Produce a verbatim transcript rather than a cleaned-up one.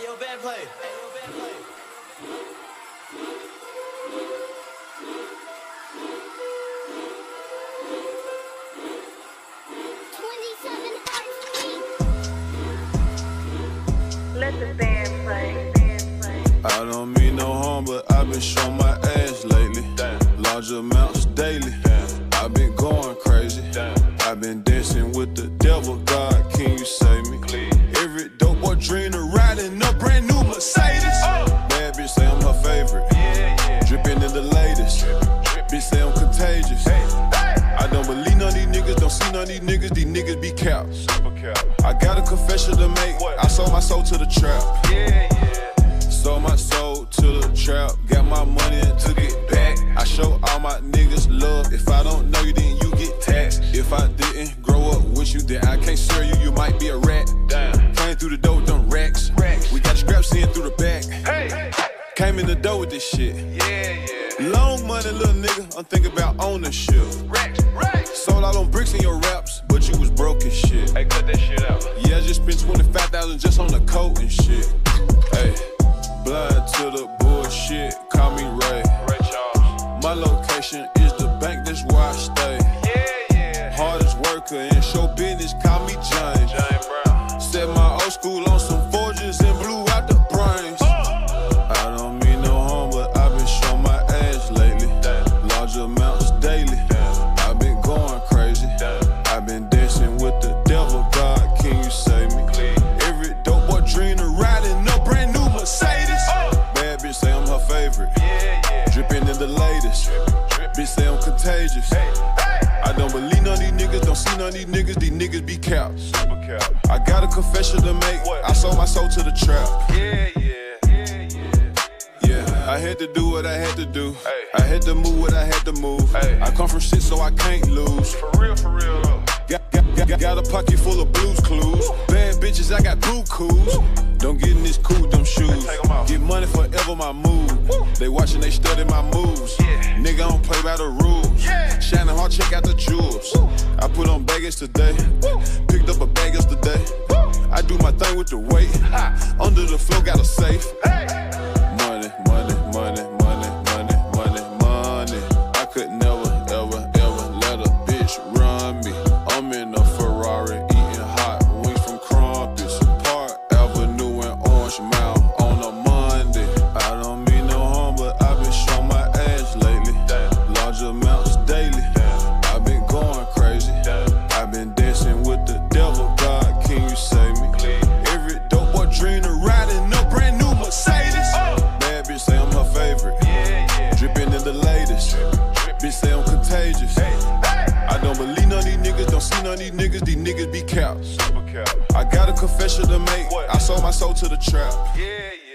Hey, yo, band play. Hey, yo, band play. twenty-seven Hearts. Let the band play. Band play. I don't mean no harm, but I've been showing my ass lately. Damn. Large amounts daily. Damn. I've been going crazy. Damn. I've been dancing with the devil. God, can you save me? Please. Every dope boy dream of riding a brand new Mercedes. Oh. Bad bitch say I'm her favorite. Yeah, yeah. Dripping in the latest. Drip, drip. Bitch say I'm contagious. Hey. Hey. I don't believe none of these niggas, don't see none of these niggas. These niggas be capped. Super cap. I got a confession to make. What? I sold my soul to the trap. Yeah, yeah. Sold my soul to the trap. Got my money and took it back. I show all my niggas love. If I don't know you, then you get taxed. If I didn't grow up with you, then I can't serve you. You might be a rat. Damn. Came through the door with them racks. racks. We got scraps in through the back. Hey, hey. Came in the door with this shit. Yeah, yeah. Long money, little nigga. I'm thinking about ownership. Racks, racks. Sold all them bricks in your raps, but you was broke as shit. Hey, cut that shit out. Yeah, I just spent twenty-five thousand just on the coat and shit. Hey. Blind to the bullshit, call me Ray. Ray Charles. My location is the bank, that's where I stay. Yeah, yeah. Hardest worker in show business, call me James. James Brown. Set my old school on some forges and blew out the brains. Oh. I don't mean no harm, but I've been showing my ass lately. Damn. Large amounts daily. Damn. I've been going crazy. Damn. I've been dancing with the devil. God, can you save me? Please. Every dope boy dream of riding a brand new Mercedes. Say I'm her favorite. Yeah, yeah. Dripping in the latest. Drip, drip. Bitch say I'm contagious. Hey, hey. I don't believe none of these niggas, don't see none of these niggas. These niggas be capped. Super cap. I got a confession to make. What? I sold my soul to the trap. Yeah, yeah, yeah, yeah. Yeah, I had to do what I had to do. Hey. I had to move what I had to move. Hey. I come from shit, so I can't lose. For real, for real though. Got, got, got, got a pocket full of Blues Clues. Woo. Bad bitches, I got blue coos. Don't get in this cool, them shoes. Get money forever, my move. Woo. They watching, they study my moves. Yeah. Nigga, I don't play by the rules. Yeah. Shining hard, check out the jewels. Woo. I put on baggage today. Woo. Picked up a bag yesterday. Woo. I do my thing with the weight. Ha. Under the floor, got a safe. Hey. Money, money, money, money, money, money, money. I could never, ever, ever let a bitch run me. I'm in a Ferrari, eating hot wings from Crumpets. Park Avenue and Orange Mount on a Monday. I don't mean no harm, but I've been showing my ass lately. Damn. Large amounts daily. Damn. I've been going crazy. Damn. I've been dancing with the devil. God, can you save me? Please. Every dope boy dream of riding a brand new Mercedes. Oh. Bad bitch say I'm her favorite. Yeah, yeah. Dripping in the latest. Drip, drip. Bitch say I'm contagious. Hey. I don't believe none of these niggas, don't see none of these niggas, these niggas be capped. Super cap. I got a confession to make. What? I sold my soul to the trap. Yeah, yeah.